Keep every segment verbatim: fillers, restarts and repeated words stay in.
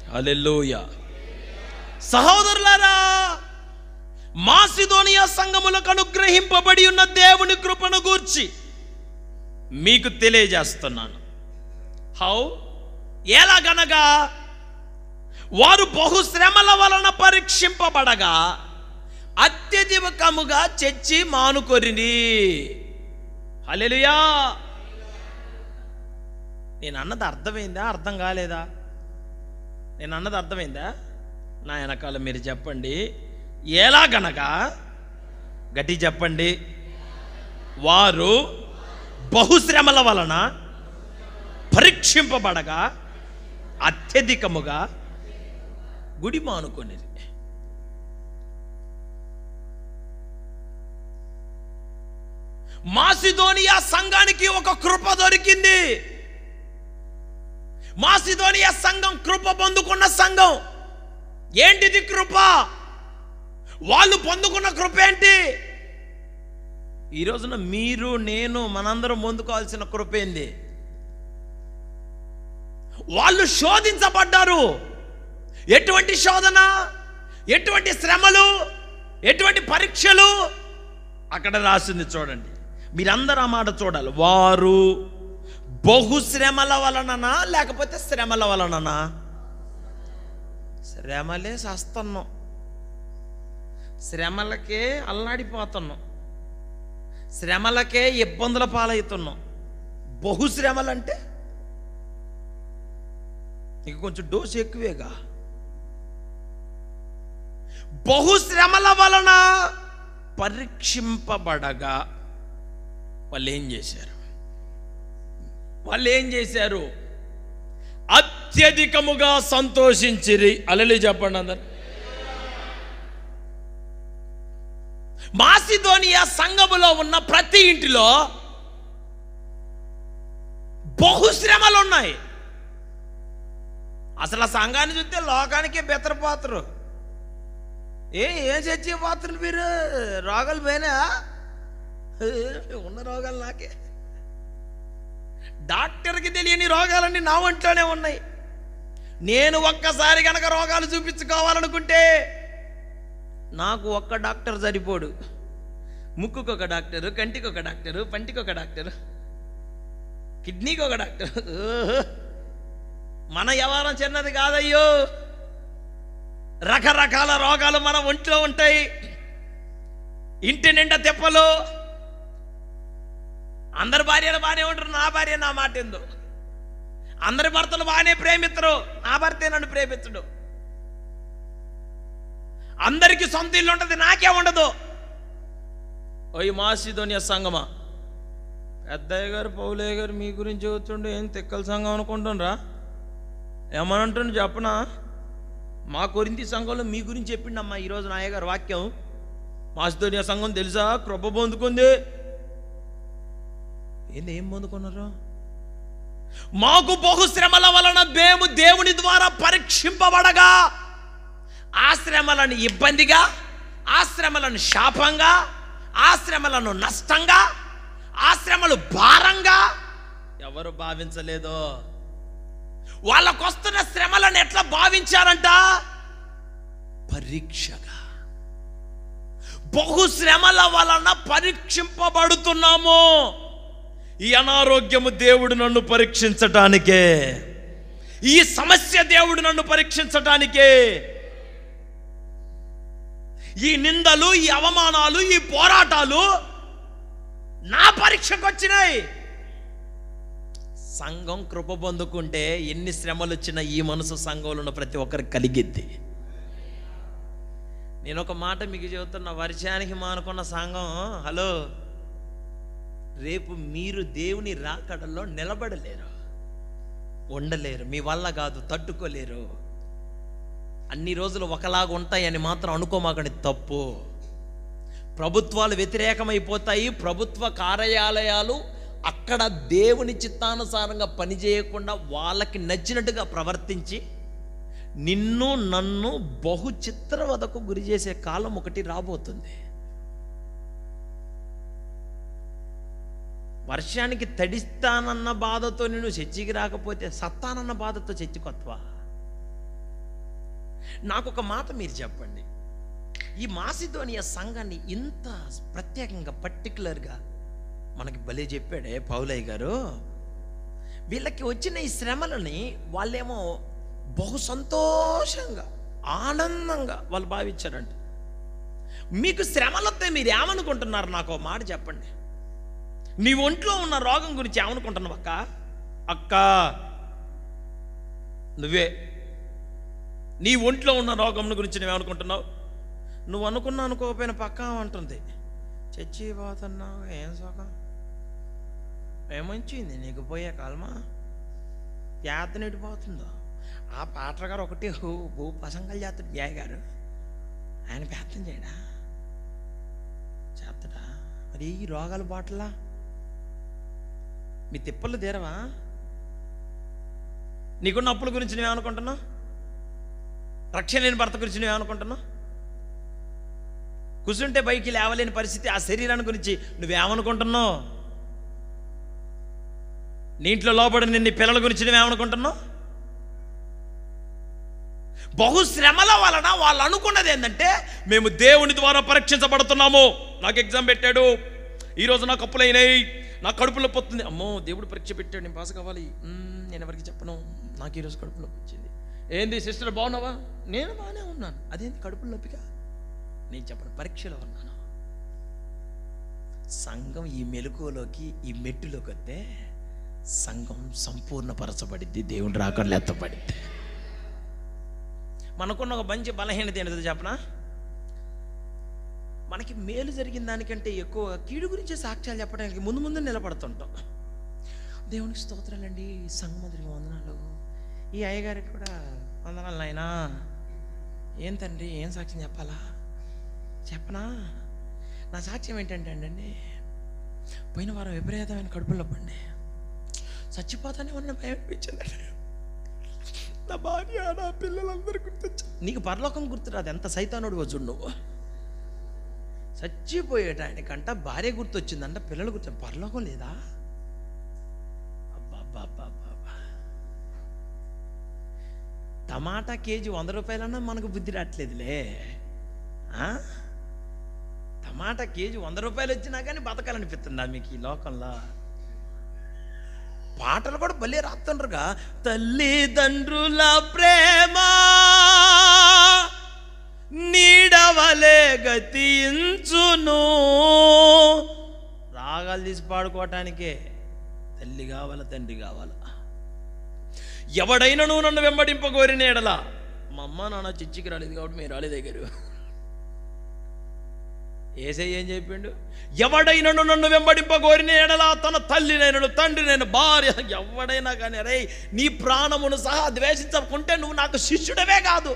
హల్లెలూయా. సహోదరులారా, మాసిదోనియా సంఘములకు అనుగ్రహింపబడి ఉన్న దేవుని కృపను గూర్చి మీకు తెలియజేస్తున్నాను. హౌ ఎలాగనగా, వారు బహుశ్రమల వలన పరీక్షింపబడగా అత్యధికముగా చచ్చి మానుకొరిని. హల్లెలూయా. నేను అన్నది అర్థమైందా? అర్థం కాలేదా? నేను అన్నది అర్థమైందా? నా వెనకాల మీరు చెప్పండి. ఎలాగనగా, గట్టి చెప్పండి. వారు బహుశ్రమల వలన పరీక్షింపబడగా అత్యధికముగా గుడి మానుకొనిది. మాసిదోనియా సంఘానికి ఒక కృప దొరికింది. మాసిదోనియా సంఘం కృప పొందుకున్న సంఘం. ఏంటిది కృప? వాళ్ళు పొందుకున్న కృప ఏంటి? ఈ రోజున మీరు నేను మనందరం పొందుకోవాల్సిన కృప ఏంది? వాళ్ళు శోధించబడ్డారు. ఎటువంటి శోధన, ఎటువంటి శ్రమలు, ఎటువంటి పరీక్షలు? అక్కడ రాసింది చూడండి. మీరందరూ ఆ మాట చూడాలి. వారు బహుశ్రమల వలననా లేకపోతే శ్రమల వలననా? శ్రమలే చేస్తున్నాం, శ్రమలకే అల్లాడిపోతున్నాం, శ్రమలకే ఇబ్బందుల పాలవుతున్నాం. బహుశ్రమలంటే ఇక కొంచెం డోసు ఎక్కువేగా. బహుశ్రమల వలన పరీక్షింపబడగా వాళ్ళు ఏం చేశారు? వాళ్ళు ఏం చేశారు? అత్యధికముగా సంతోషించిరి. హల్లెలూయా చెప్పండి అందరు. మాసిదోనియా సంఘములో ఉన్న ప్రతి ఇంటిలో బహుశ్రమలు ఉన్నాయి. అసలు ఆ సంఘాన్ని చూస్తే లోకానికే బెత్తరపోతారు. ఏ ఏం చచ్చి పోతున్నారు మీరు? రోగాలు పోయినా ఉన్న రోగాలు నాకే. డాక్టర్కి తెలియని రోగాలన్నీ నా ఒంట్లోనే ఉన్నాయి. నేను ఒక్కసారి కనుక రోగాలు చూపించుకోవాలనుకుంటే నాకు ఒక్క డాక్టర్ సరిపోడు. ముక్కుకు ఒక డాక్టరు, కంటికి ఒక డాక్టరు, పంటికి ఒక డాక్టరు, కిడ్నీకి ఒక డాక్టర్. మన వ్యవహారం చిన్నది కాదయ్యో. రకరకాల రోగాలు మన ఒంట్లో ఉంటాయి. ఇంటి నిండా తెప్పలు. అందరి భార్యలు బాగానే ఉంటారు, నా భార్య నా మాట ఎందు. అందరి భర్తలు బాగానే ప్రేమిస్తారు, నా భర్తే నన్ను ప్రేమించడు. అందరికీ సొంత ఇల్లు ఉంటుంది, నాకే ఉండదు. ఓయ్ మాసిదోనియా సంఘమా, పెద్దయ్య గారు పౌలయ్య గారు మీ గురించి చూస్తుండే ఏం తిక్కల సంఘం అనుకుంటుండ్రా? ఏమనంటుండు చెప్పనా? మా కొరింథీ సంఘంలో మీ గురించి చెప్పిండమ్మా ఈరోజు నాయ్య గారు వాక్యం. మాసిదోనియా సంఘం తెలుసా? కృప పొందుకుంది. ఏంది? ఏం పొందుకున్నారు? మాకు బహుశ్రమల వలన మేము దేవుని ద్వారా పరీక్షింపబడగా ఆ శ్రమలను ఇబ్బందిగా, ఆ శ్రమలను శాపంగా, ఆ శ్రమలను నష్టంగా, ఆ శ్రమలు భారంగా ఎవరు భావించలేదో. వాళ్ళకు వస్తున్న శ్రమలను ఎట్లా భావించారంట? పరీక్షగా. బహుశ్రమల వలన పరీక్షింపబడుతున్నాము. ఈ అనారోగ్యము దేవుడు నన్ను పరీక్షించటానికే, ఈ సమస్య దేవుడు నన్ను పరీక్షించటానికే, ఈ నిందలు, ఈ అవమానాలు, ఈ పోరాటాలు నా పరీక్షకు వచ్చినాయి. సంఘం కృప పొందుకుంటే ఎన్ని శ్రమలు వచ్చినా ఈ మనసు సంఘంలో ఉన్న ప్రతి ఒక్కరికి కలిగిద్ది. నేను ఒక మాట మీకు చెబుతున్నా, వర్షానికి మానుకున్న సంఘం, హలో, రేపు మీరు దేవుని రాకడలో నిలబడలేరు, ఉండలేరు. మీ వల్ల కాదు, తట్టుకోలేరు. అన్ని రోజులు ఒకలాగా ఉంటాయని మాత్రం అనుకోమాకండి, తప్పు. ప్రభుత్వాలు వ్యతిరేకమైపోతాయి. ప్రభుత్వ కార్యాలయాలు అక్కడ దేవుని చిత్తానుసారంగా పనిచేయకుండా వాళ్ళకి నచ్చినట్టుగా ప్రవర్తించి నిన్ను నన్ను బహు చిత్రవదకు గురి చేసే కాలం ఒకటి రాబోతుంది. వర్షానికి తడిస్తానన్న బాధతో నేను చర్చికి రాకపోతే సత్తానన్న బాధతో చర్చికొత్వా? నాకు ఒక మాట మీరు చెప్పండి, ఈ మాసిదోనియా సంఘాన్ని ఇంత ప్రత్యేకంగా పర్టికులర్గా మనకి భలే చెప్పాడే పౌలయ్య గారు. వీళ్ళకి వచ్చిన ఈ శ్రమలని వాళ్ళేమో బహు సంతోషంగా ఆనందంగా వాళ్ళు భావించారంట. మీకు శ్రమలు వస్తే మీరు ఏమనుకుంటున్నారు? నాకు ఒక మాట చెప్పండి. నీ ఒంట్లో ఉన్న రోగం గురించి ఏమనుకుంటున్నావు అక్క? అక్క నువ్వే నీ ఒంట్లో ఉన్న రోగం గురించి నువ్వేమనుకుంటున్నావు? నువ్వు అనుకున్నా అనుకోకపోయినా పక్కా అంటుంది, చచ్చిపోతున్నావు, ఏం సోకం, ఏమంచింది నీకు పోయే కాలమా, యాత్ర నెడిపోతుందో. ఆ పాటల గారు ఒకటి భూ ప్రసంగాలు చేస్తాడు జాయ్ గారు, ఆయన ప్రార్థన చేయడా చేస్తాడా? మరి ఈ రోగాలు బాటలా మీ తిప్పలు తీరవా? నీకున్న అప్పుల గురించి నువ్వేమనుకుంటున్నావు? రక్షణ లేని భర్త గురించి నువ్వేమనుకుంటున్నావు? కూర్చుంటే పైకి లేవలేని పరిస్థితి, ఆ శరీరాన్ని గురించి నువ్వేమనుకుంటున్నావు? నీ ఇంట్లో లోపడి నీ పిల్లల గురించి నువ్వేమనుకుంటున్నావు? బహుశ్రమల వలన వాళ్ళు అనుకున్నది ఏంటంటే, మేము దేవుని ద్వారా పరీక్షించబడుతున్నాము. నాకు ఎగ్జామ్ పెట్టాడు, ఈరోజు నాకు అప్పులైనాయి, నా కడుపులో పోతుంది, అమ్మో దేవుడు పరీక్ష పెట్టాడు, నేను పాస్ కావాలి, నేను ఎవరికి చెప్పను, నాకు ఈరోజు కడుపులో వచ్చింది. ఏంది సిస్టర్ బాగున్నావా? నేను బాగానే ఉన్నాను. అదేంటి కడుపులో నొప్పిగా? నేను చెప్పను, పరీక్షలో ఉన్నాను. సంఘం ఈ మెలకువలోకి ఈ మెట్టులోకి వస్తే సంఘం సంపూర్ణపరచబడిద్ది, దేవుని రాకడలో ఎత్తబడిద్ది. మనకున్న ఒక మంచి బలహీనత ఏంటో చెప్పనా? మనకి మేలు జరిగిన దానికంటే ఎక్కువ కీడు గురించి సాక్ష్యాలు చెప్పడానికి ముందు ముందు నిలబడుతుంటాం. దేవునికి స్తోత్రాలండి, సంఘమందరికి వందనాలు, ఈ అయ్యగారికి కూడా వందనాలు నాయనా. ఏం తండ్రి, ఏం సాక్ష్యం చెప్పాలా? చెప్పనా? నా సాక్ష్యం ఏంటంటే అండి, పోయిన వారం విపరీతమైన కడుపులో పండి చచ్చిపోతానే ఉన్న భయం అనిపించిందండి. నా భార్య, నా పిల్లలందరూ గుర్తొచ్చా. నీకు పరలోకం గుర్తురాదు, ఎంత సైతానుడు వచ్చు నువ్వు. చచ్చిపోయేట ఆయనకంట భార్య గుర్తొచ్చిందంట, పిల్లలు గుర్తు, పరలోకం లేదా? అబ్బా, టమాటా కేజీ వంద రూపాయలన్నా మనకు బుద్ధి రావట్లేదులే. టమాటా కేజీ వంద రూపాయలు వచ్చినా కానీ బతకాలనిపిస్తుందా మీకు ఈ లోకంలో? పాటలు కూడా భలే రాస్తుండ్రుగా, తల్లిదండ్రుల ప్రేమ నీడవలే గతించును. రాగాలు తీసి పాడుకోవటానికే తల్లి కావాల, తండ్రి కావాల. ఎవడైనా నువ్వు నన్ను వెంబడింపకోరిన ఎడలా, మా అమ్మ నాన్న చర్చికి రాలేదు కాబట్టి మీరు రాలేదు దగ్గర. యేసయ్య ఏం చెప్పిండు? ఎవడైనా నన్ను వెంబడింపకోరిన ఎడలా తన తల్లినైనను తండ్రినైన భార్య ఎవడైనా కానీ, అరే నీ ప్రాణమును సహా ద్వేషించకుంటే నువ్వు నాకు శిష్యుడవే కాదు.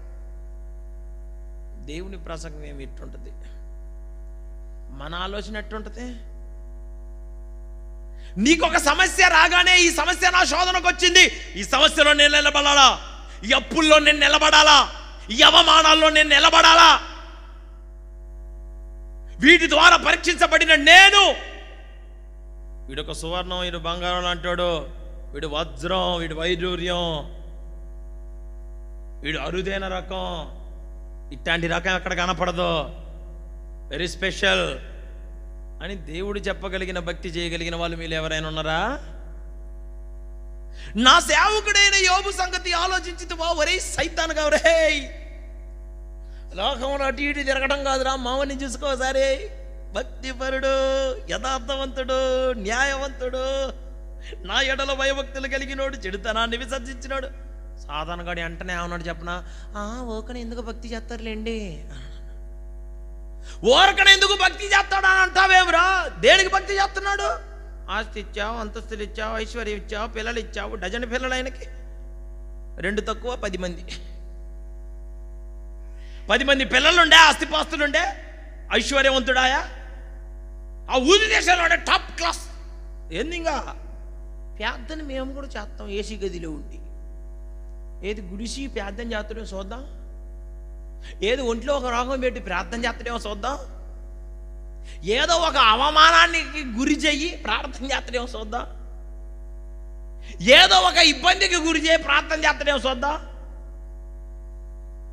దేవుని ప్రసంగం ఏమి ఇట్టుంటుంది, మన ఆలోచన ఎట్టుంటుంది? నీకు ఒక సమస్య రాగానే, ఈ సమస్య నా శోధనకు వచ్చింది, ఈ సమస్యలో నేను నిలబడాలా, ఈ అప్పుల్లో నేను నిలబడాలా, ఈ అవమానాల్లో నేను నిలబడాలా, వీటి ద్వారా పరీక్షించబడిన నేను, వీడొక సువర్ణం, వీడు బంగారం అంటాడు, వీడు వజ్రం, వీడు వైడూర్యం, వీడు అరుదైన రకం, ఇట్లాంటి రకం ఎక్కడ కనపడదు, వెరీ స్పెషల్ అని దేవుడు చెప్పగలిగిన, భక్తి చేయగలిగిన వాళ్ళు మీరు ఎవరైనా ఉన్నారా? నా సేవకుడైన యోబు సంగతి ఆలోచించి ఒరే సైతాన్ గా, ఒరే లోకంలో అటు ఇటు తిరగడం కాదురా, మామని చూసుకోసారి, భక్తిపరుడు, యథార్థవంతుడు, న్యాయవంతుడు, నా ఎడల భయభక్తులు కలిగినోడు, చెడుతనాన్ని విసర్జించినోడు. సాధారణ గాడి అంటనే ఏమన్నాడు చెప్పనా? ఓకనే ఎందుకు భక్తి చేస్తారులేండి, ఓరకనే ఎందుకు భక్తి చేస్తాడు అని అంటావేమిరా? దేనికి భక్తి చేస్తున్నాడు? ఆస్తి ఇచ్చావు, అంతస్తులు ఇచ్చావు, ఐశ్వర్యం ఇచ్చావు, పిల్లలు ఇచ్చావు, డజన్ పిల్లలు ఆయనకి, రెండు తక్కువ పది మంది పది మంది పిల్లలుండే, ఆస్తిపాస్తులుండే, ఐశ్వర్యవంతుడాయా, ఆ ఊరి దేశంలో టాప్ క్లాస్. ఏంది ఇంకా ప్రార్థన మేము కూడా చేస్తాం ఏసీ గదిలో ఉండి. ఏది గుడిసి ప్రార్థన చేస్తాడేమో చూద్దాం, ఏది ఒంట్లో ఒక రోగం పెట్టి ప్రార్థన చేస్తాడేమో చూద్దాం, ఏదో ఒక అవమానానికి గురి చెయ్యి ప్రార్థన చేస్తాడేమో చూద్దాం, ఏదో ఒక ఇబ్బందికి గురి చేయి ప్రార్థన చేస్తాడేమో చూద్దాం.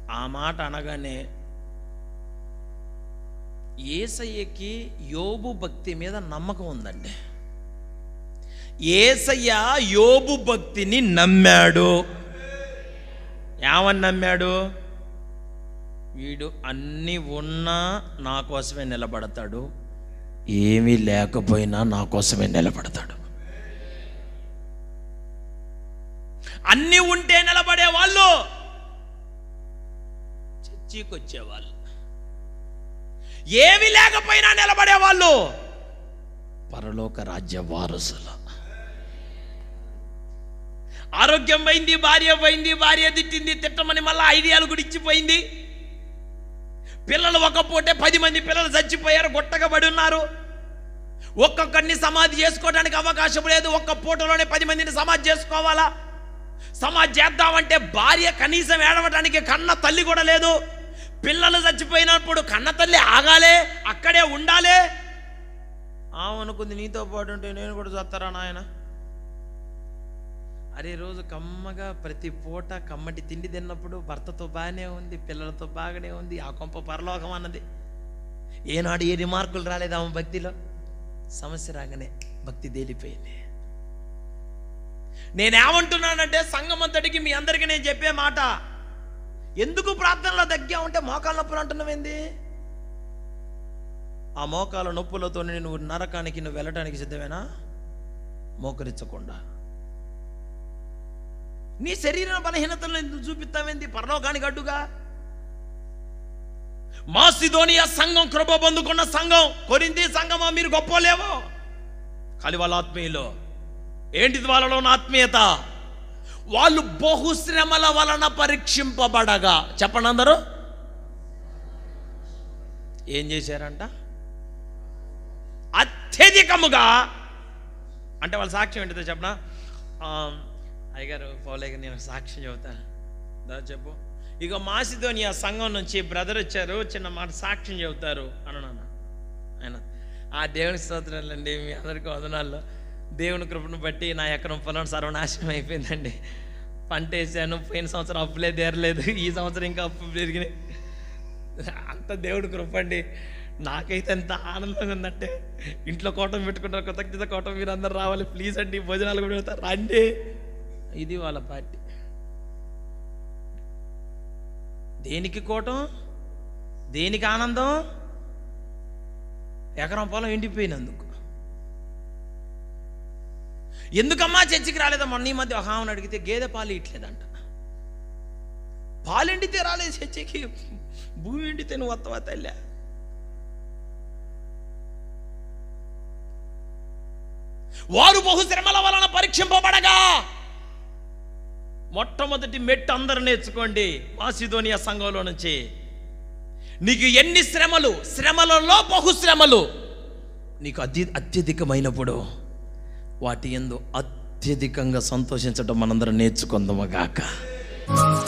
ఆ మాట అనగానే యేసయ్యకి యోబు భక్తి మీద నమ్మకం ఉందండి. యేసయ్య యోబు భక్తిని నమ్మాడు. ఏమని నమ్మాడు? వీడు అన్నీ ఉన్నా నా కోసమే నిలబడతాడు, ఏమీ లేకపోయినా నా కోసమే నిలబడతాడు. అన్నీ ఉంటే నిలబడే వాళ్ళు చర్చికి వచ్చేవాళ్ళు, ఏమీ లేకపోయినా నిలబడే వాళ్ళు పరలోక రాజ్య వారసులు. ఆరోగ్యం పోయింది, భార్య పోయింది, భార్య తిట్టింది, తిట్టమని మళ్ళీ ఐడియాలు కూడా ఇచ్చిపోయింది. పిల్లలు ఒక పూటే పది మంది పిల్లలు చచ్చిపోయారు, గొట్టగబడి ఉన్నారు. ఒక్కొక్కరిని సమాధి చేసుకోవడానికి అవకాశం లేదు. ఒక్క పూటలోనే పది మందిని సమాధి చేసుకోవాలా? సమాధి చేద్దామంటే భార్య కనీసం ఏడవటానికి కన్న తల్లి కూడా లేదు. పిల్లలు చచ్చిపోయినప్పుడు కన్న తల్లి ఆగాలే, అక్కడే ఉండాలే. ఆమెనుకుంది, నీతో పాటు ఉంటే నేను కూడా చస్తారా నాయన? అరే రోజు కమ్మగా ప్రతి పూట కమ్మటి తిండి తిన్నప్పుడు భర్తతో బాగానే ఉంది, పిల్లలతో బాగానే ఉంది, ఆ కొంప పరలోకం అన్నది. ఏనాడు ఏ రిమార్కులు రాలేదు ఆమె భక్తిలో. సమస్య రాగానే భక్తి తేలిపోయింది. నేనేమంటున్నానంటే సంఘం అంతటికి మీ అందరికీ నేను చెప్పే మాట, ఎందుకు ప్రార్థనలో దగ్గర ఉంటే మోకాళ్ళ నొప్పులు అంటున్నావేంది? ఆ మోకాల నొప్పులతో నువ్వు నరకానికి నువ్వు వెళ్ళటానికి సిద్ధమేనా? మోకరించకుండా నీ శరీర బలహీనతలను ఎందుకు చూపిస్తావేంది పరలోకానికి అడ్డుగా? మాసిదోనియా సంఘం కృప పొందుకున్న సంఘం, కొరింథీ సంఘమా మీరు గొప్పలేమో, కానీ వాళ్ళ ఆత్మీయులు ఏంటిది? వాళ్ళలో ఉన్న ఆత్మీయత, వాళ్ళు బహుశ్రమల వలన పరీక్షింపబడగా, చెప్పండి అందరూ ఏం చేశారంట? అత్యధికముగా. అంటే వాళ్ళ సాక్ష్యం ఏంటిదో చెప్పనా? అయ్యగారు పౌలయ్య నేను సాక్ష్యం చెబుతాను, దా చెప్పు. ఇక మాసిదోనియా సంఘం నుంచి బ్రదర్ వచ్చారు, చిన్న మాట సాక్ష్యం చెబుతారు అన్నాను. ఆయన ఆ దేవుని స్తోత్రాలండి, మీ అందరికీ వదనాల్లో. దేవుని కృపను బట్టి నా ఎకరం పొలం సర్వనాశనం అయిపోయిందండి. పంట వేసాను, పోయిన సంవత్సరం అప్పులే తీరలేదు, ఈ సంవత్సరం ఇంకా అప్పు పెరిగినాయి. అంత దేవుడి కృప అండి. నాకైతే ఎంత ఆనందంగా ఉందంటే, ఇంట్లో కోటం పెట్టుకుంటారు, కృతజ్ఞత కోటం, మీరు అందరు రావాలి ప్లీజ్ అండి, భోజనాలు కూడా పెడతారు రండి. ఇది వాళ్ళ పార్టీ. దేనికి కోటం, దేనికి ఆనందం? ఎకరం పొలం ఎండిపోయినందుకు. ఎందుకమ్మా చర్చికి రాలేదమ్మా? నీ మధ్య ఒక ఆమెను అడిగితే గేదె పాలు ఇట్లేదంట. పాలు ఎండితే రాలేదు చర్చికి, భూమి ఎండితే నువ్వు వత్తవా తల్లి? వారు బహుశ్రమల వలన పరీక్షింపబడగా, మొట్టమొదటి మెట్టు అందరూ నేర్చుకోండి మాసిదోనియా సంఘంలో నుంచి. నీకు ఎన్ని శ్రమలు, శ్రమలలో బహుశ్రమలు నీకు అతి అత్యధికమైనప్పుడు వాటి యందు అత్యధికంగా సంతోషించడం మనందరం నేర్చుకుందాము గాక.